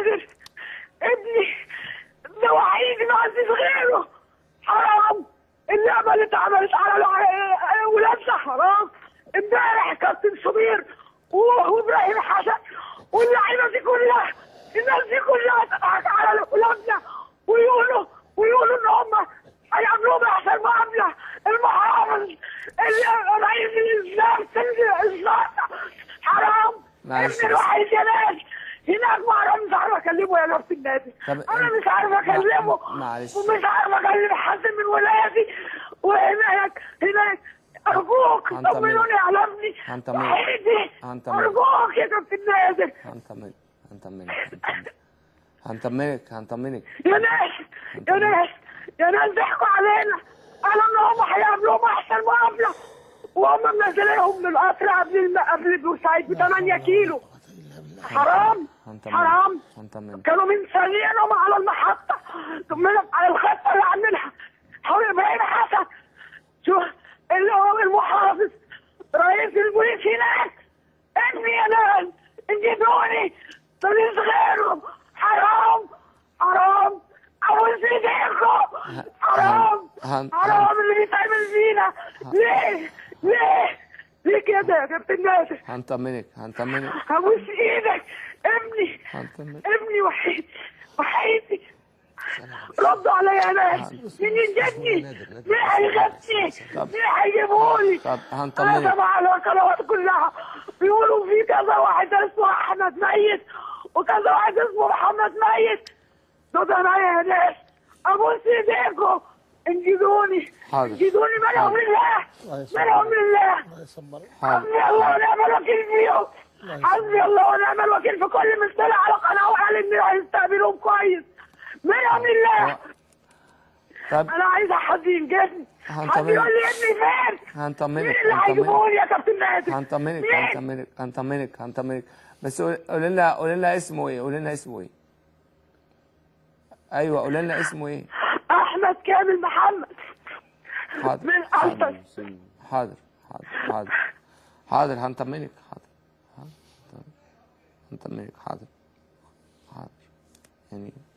نادر ابني ده وحيد ما عنديش غيره. حرام اللعبه اللي اتعملت على ولادنا حرام. امبارح كابتن شوبير وابراهيم حسن واللعيبه دي كلها، الناس دي كلها تضحك على ولادنا ويقولوا ان هم هيعملوهم احسن معامله. المحافظ رئيس الاسلام حرام. ابن الوحيد يا ناس هناك مش عارف اكلمه يا نفس النادي. انا مش عارف اكلمه ومش عارف اكلم حد من ولادي. وهناك ارجوك طمنوني على ابني وحيدي. ارجوك يا كابتن نادر. هنطمنك يا ناس ضحكوا علينا. قالوا ان هم هيعملوهم احسن معامله وهم منزلينهم من القطر قبل بورسعيد ب 8 كيلو. حرام. كانوا منسلينهم على المحطه على الخطه اللي عاملينها. ابراهيم حسن شوف اللي هو المحافظ رئيس البوليس هناك. ابني يا ناس انجدوني ماليش غيره. حرام ابوس ايديكم. حرام اللي بيتعمل فينا. ليه كده يا كابتن نادر؟ هنطمنك ابوس ايدك. ابني وحيدي ردوا عليا يا ناس. مين ينجدني؟ مين هيغني؟ مين هيجيبولي؟ طب هنطمنك. انا سامع على القنوات كلها بيقولوا في كذا واحد اسمه احمد ميت وكذا واحد اسمه محمد ميت. ده انا يا ناس ابوس ايديكم انجدوني. انجدوني. منهم لله. حسبي الله ونعم الوكيل فيهم. حسبي الله ونعم الوكيل في كل من طلع على قناه وقال ان هيستقبلوهم كويس. منهم لله. طب انا عايزه حد ينجدني. حد يقول لي ابني فين؟ هنطمنك. مين اللي هيجيبوني يا كابتن نادر؟ هنطمنك بس قولي لنا اسمه ايه؟ ايوه قولي لنا اسمه ايه؟ احمد كامل محمد. حاضر من ألطش. حاضر هنطمنك. حاضر يعني